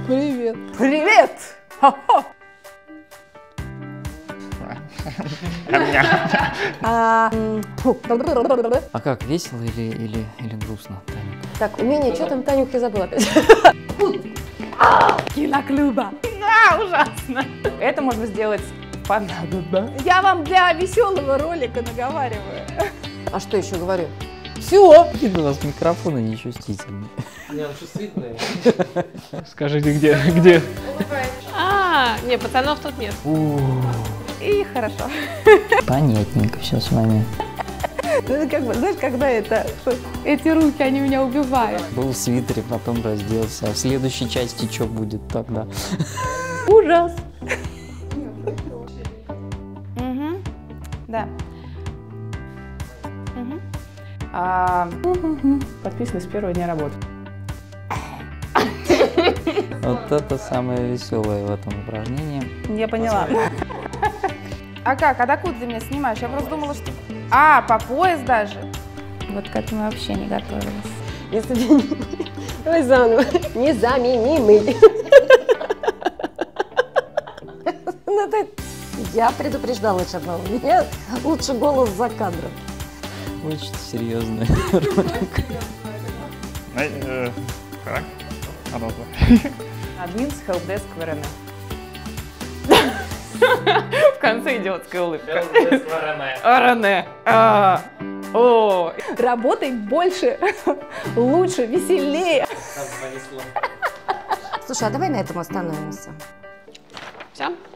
Привет. Привет! А как, весело или грустно, Таня? Так, умение, что там Танюх, я забыла опять. Киноклуба. Да, ужасно. Это можно сделать понадобно. Я вам для веселого ролика наговариваю. А что еще говорю? Все. У нас микрофоны нечувствительные. Не, он чувствительный. Скажите, где? Не, пацанов тут нет. И хорошо. Понятненько все с вами. Ну, как бы, знаешь, когда это, что эти руки, они меня убивают. Был в свитере, потом разделся. А в следующей части что будет тогда? Ужас. Да. Подписаны с первого дня работы. Вот это самое веселое в этом упражнении. Я поняла. А как? А докуда ты меня снимаешь? Я просто думала, что... по пояс даже. Вот к этому вообще не готовилась. Давай заново. Незаменимый. Я предупреждала Чернова. У меня лучше голос за кадром. Очень серьезный. Админ с helpdesk в РН. В конце идиотская улыбка. РН. Работай больше, лучше, веселее. Слушай, а давай на этом остановимся. Все?